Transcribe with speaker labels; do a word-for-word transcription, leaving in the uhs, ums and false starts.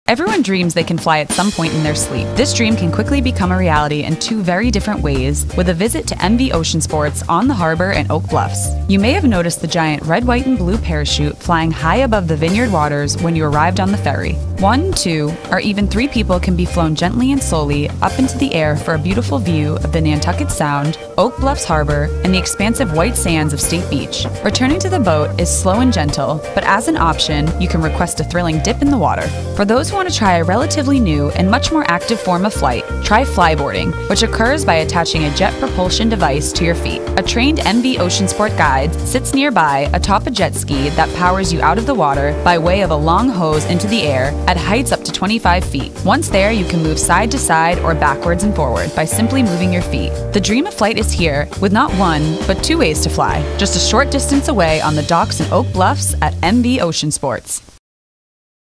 Speaker 1: Everyone dreams they can fly at some point in their sleep. This dream can quickly become a reality in two very different ways with a visit to M V Oceansports on the harbor in Oak Bluffs. You may have noticed the giant red, white, and blue parachute flying high above the Vineyard waters when you arrived on the ferry. One, two, or even three people can be flown gently and slowly up into the air for a beautiful view of the Nantucket Sound, Oak Bluffs Harbor, and the expansive white sands of State Beach. Returning to the boat is slow and gentle, but as an option, you can request a thrilling dip in the water. For those who want to try a relatively new and much more active form of flight, try FlyBoarding, which occurs by attaching a jet propulsion device to your feet. A trained M V Oceansport guide sits nearby atop a jet ski that powers you out of the water by way of a long hose into the air at heights up to twenty-five feet. Once there, you can move side to side or backwards and forward by simply moving your feet. The dream of flight is here, with not one, but two ways to fly, just a short distance away on the docks in Oak Bluffs at M V Oceansports.